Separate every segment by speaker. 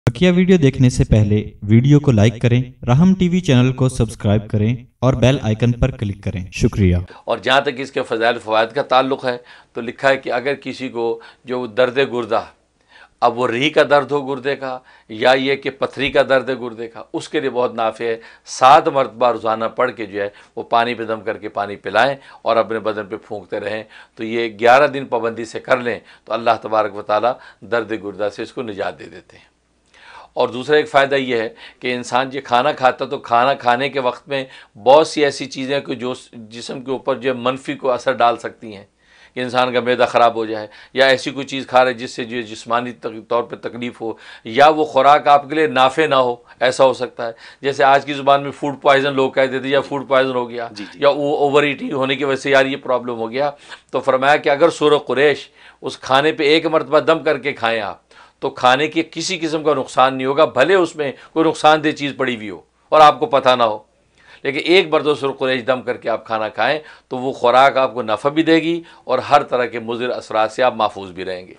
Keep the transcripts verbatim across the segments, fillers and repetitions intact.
Speaker 1: बकिया video देखने से पहले वीडियो को लाइक करें, राहम टीवी चैनल को सब्सक्राइब करें और बेल आइकन पर क्लिक करें। शुक्रिया।
Speaker 2: और जहाँ तक इसके फ़ज़ाइल फ़वाइद का ताल्लुक़ है तो लिखा है कि अगर किसी को जो दर्द गुर्दा, अब वो रीह का दर्द हो गुर्दे का या ये कि पथरी का दर्द है गुर्दे का, उसके लिए बहुत नाफ़े है। सात मरतबा रोज़ाना पढ़ के जो है वो पानी पे दम करके पानी पिलाएं और अपने बदन पे फूंकते रहें। तो ये ग्यारह दिन पाबंदी से कर लें तो अल्लाह तबारक व तआला दर्द गुर्दा से इसको निजात दे देते हैं। और दूसरा एक फ़ायदा ये है कि इंसान जो खाना खाता तो खाना खाने के वक्त में बहुत सी ऐसी चीज़ें कि जो जिस्म के ऊपर जो मनफी को असर डाल सकती हैं कि इंसान का मैदा ख़राब हो जाए, या ऐसी कोई चीज़ खा रहे जिससे जो जिस्मानी तौर पे तकलीफ़ हो, या वो खुराक आपके लिए नाफ़े ना हो, ऐसा हो सकता है। जैसे आज की ज़ुबान में फूड पॉइज़न लोग कहते थे, या फूड पॉइज़न हो गया जी जी। या वो ओवर ईटिंग होने की वजह से यार ये प्रॉब्लम हो गया। तो फरमाया कि अगर सूरह कुरैश उस खाने पर एक मरतबा दम करके खाएँ आप, तो खाने के किसी किस्म का नुकसान नहीं होगा, भले उसमें कोई नुकसानदेह चीज़ पड़ी हुई हो और आपको पता ना हो। लेकिन एक बार दो सूरह कुरैश दम करके आप खाना खाएं तो वो खुराक आपको नफ़ा भी देगी और हर तरह के मुज़िर असरात से आप महफूज भी रहेंगे।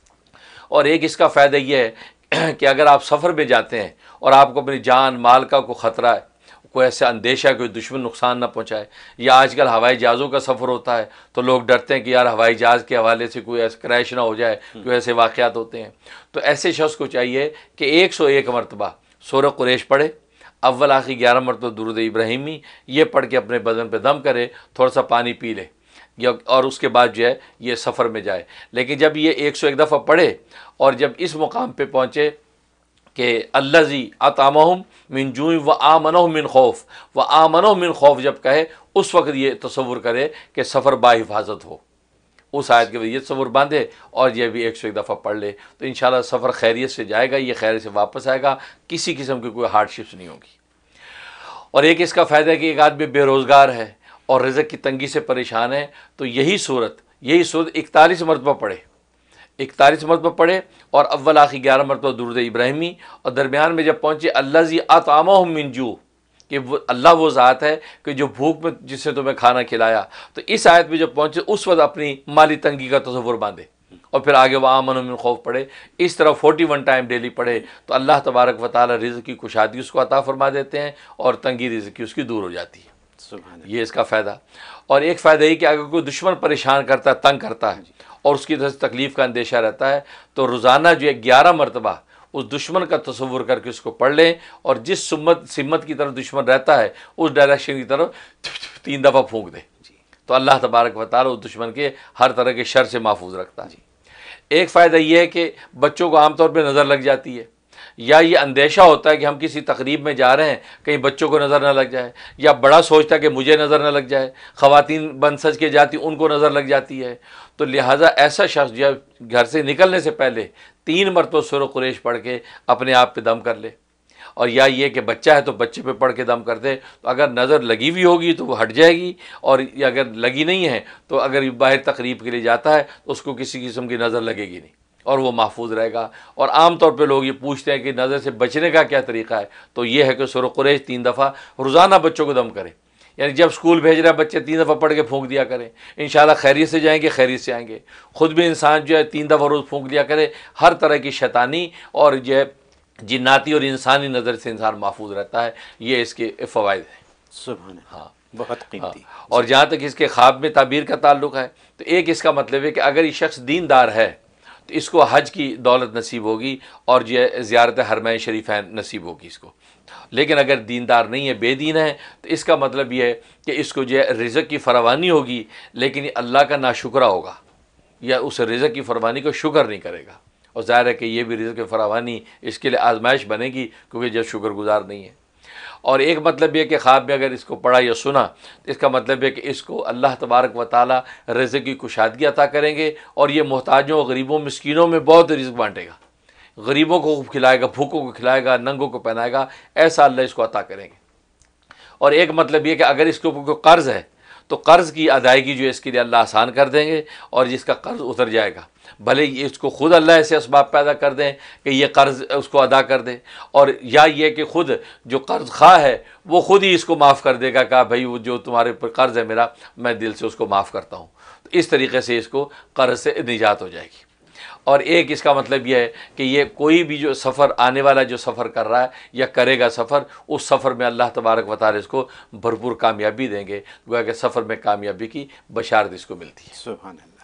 Speaker 2: और एक इसका फ़ायदा ये है कि अगर आप सफ़र में जाते हैं और आपको अपनी जान माल का कोई ख़तरा है, कोई ऐसा अंदेशा कोई दुश्मन नुकसान ना पहुंचाए, या आजकल हवाई जहाज़ों का सफ़र होता है तो लोग डरते हैं कि यार हवाई जहाज़ के हवाले से कोई ऐसा क्रैश ना हो जाए, कोई ऐसे वाक़यात होते हैं। तो ऐसे शख्स को चाहिए कि एक सौ एक मरतबा सूरह कुरैश पढ़े, अव्वल आखिर ग्यारह मरतबा दुरूद इब्राहिमी ये पढ़ के अपने बदन पे दम करे, थोड़ा सा पानी पी ले, या और उसके बाद जो है ये सफ़र में जाए। लेकिन जब ये एक सौ एक दफ़ा पढ़े और जब इस मुकाम पे पहुँचे कि अल्लज़ी अतामहुम मिन जूइ व आमनहुम मिन खौफ व आमनहुम मिन खौफ जब कहे, उस वक्त ये तसव्वुर करे कि सफ़र बाहिफाजत हो, उस आयत के ये तसव्वुर बांधे और ये भी एक सौ एक दफ़ा पढ़ ले, तो इंशाल्लाह सफ़र खैरियत से जाएगा, ये खैरियत से वापस आएगा, किसी किस्म की कोई हार्डशिप्स नहीं होगी। और एक इसका फ़ायदा है कि एक आदमी बेरोज़गार है और रिज़्क़ की तंगी से परेशान है, तो यही सूरत यही सूरत इकतालीस मरतबा पढ़े, इकतालीस मरतबा पढ़े और अव्वल आखिर ग्यारह मरतबा दुरूद इब्राहिमी, और दरमियान में जब पहुँचे अल्लज़ी अतअमहुम मिन जू, कि वो अल्लाह वो ज़ात है कि जो भूख में जिससे तुम्हें खाना खिलाया। तो इस आयत में जब पहुँचे उस वक्त अपनी माली तंगी का तसव्वुर बांधे और फिर आगे वह आमन मिन खौफ पढ़े। इस तरह फोर्टी वन टाइम डेली पढ़े तो अल्लाह तबारक व तआला रिज़्क़ की कुशादगी उसको अता फरमा देते हैं और तंगी रिज़्क़ की उसकी दूर हो जाती है। ये इसका फ़ायदा। और एक फ़ायदा ये कि अगर कोई दुश्मन परेशान करता है, तंग करता है और उसकी तरफ से तकलीफ़ का अंदेशा रहता है, तो रोज़ाना जो है ग्यारह मरतबा उस दुश्मन का तसव्वुर करके उसको पढ़ लें और जिस सुम्मत सिम्मत की तरफ दुश्मन रहता है उस डायरेक्शन की तरफ तीन दफ़ा फूंक दे, तो अल्लाह तबारक व तआला उस दुश्मन के हर तरह के शर से महफूज रखता है। एक फ़ायदा ये है कि बच्चों को आमतौर पर नज़र लग जाती है, या ये अंदेशा होता है कि हम किसी तकरीब में जा रहे हैं कहीं बच्चों को नज़र न लग जाए, या बड़ा सोचता है कि मुझे नज़र न लग जाए, ख़वातीन बन सज के जाती उनको नज़र लग जाती है। तो लिहाजा ऐसा शख्स जब घर से निकलने से पहले तीन मरतबा सूरह कुरैश पढ़ के अपने आप पे दम कर ले, और या ये कि बच्चा है तो बच्चे पे पढ़ के दम कर दे, तो अगर नज़र लगी हुई होगी तो वो हट जाएगी, और अगर लगी नहीं है तो अगर बाहर तकरीब के लिए जाता है तो उसको किसी किस्म की नज़र लगेगी नहीं और वो महफूज रहेगा। और आम तौर पे लोग ये पूछते हैं कि नज़र से बचने का क्या तरीका है, तो ये है कि सूरह कुरैश तीन दफ़ा रोज़ाना बच्चों को दम करें, यानी जब स्कूल भेज रहे हैं बच्चे तीन दफ़ा पढ़ के फूंक दिया करें, इंशाल्लाह खैरियत से जाएंगे, खैरियत से आएंगे। ख़ुद भी इंसान जो है तीन दफ़ा रोज़ फूंक दिया करे, हर तरह की शैतानी और जो है जिन्नाती और इंसानी नज़र से इंसान महफूज रहता है। ये इसके फ़वाइद हैं।
Speaker 3: सुभान
Speaker 2: हाँ,
Speaker 3: बहुत कीमती।
Speaker 2: हाँ। और जहाँ तक इसके ख्वाब में ताबीर का ताल्लुक़ है, तो एक इसका मतलब है कि अगर ये शख्स दीनदार है तो इसको हज की दौलत नसीब होगी और जो है ज़ियारत हरमैन शरीफैन नसीब होगी इसको। लेकिन अगर दीनदार नहीं है, बेदीन है, तो इसका मतलब ये है कि इसको जो है रिज़्क़ की फरावानी होगी, लेकिन ये अल्लाह का नाशुक्रा होगा या उस रिज़्क़ की फरावानी को शुक्र नहीं करेगा, और ज़ाहिर है कि ये भी रिज़्क़ की फरावानी इसके लिए आजमाइश बनेगी क्योंकि जब शुक्रगुजार नहीं है। और एक मतलब ये कि ख्वाब में अगर इसको पढ़ा या सुना तो इसका मतलब है कि इसको अल्लाह तबारक व तआला रिज़्क़ की कुशादगी अता करेंगे और ये मोहताजों गरीबों मिस्कीनों में बहुत रिज़्क़ बांटेगा, गरीबों को खिलाएगा, भूखों को खिलाएगा, नंगों को पहनाएगा, ऐसा अल्लाह इसको अता करेंगे। और एक मतलब ये कि अगर इसके ऊपर कोई कर्ज़ है तो कर्ज़ की अदायगी जो है इसके लिए अल्लाह आसान कर देंगे और जिसका कर्ज़ उतर जाएगा, भले इसको खुद अल्लाह ऐसे असबाब पैदा कर दें कि ये कर्ज़ उसको अदा कर दे, और या ये कि खुद जो कर्ज़ खा है वो खुद ही इसको माफ़ कर देगा, कहा भाई वो जो तुम्हारे ऊपर कर्ज़ है मेरा, मैं दिल से उसको माफ़ करता हूँ। तो इस तरीके से इसको कर्ज़ से निजात हो जाएगी। اور ایک اس کا مطلب یہ ہے کہ یہ کوئی بھی جو سفر آنے والا جو سفر کر رہا ہے یا کرے گا سفر، اس سفر میں اللہ تبارک و تعالی اس کو بھرپور کامیابی دیں گے، گویا کہ سفر میں کامیابی کی بشارت اس کو ملتی ہے۔
Speaker 3: سبحان اللہ۔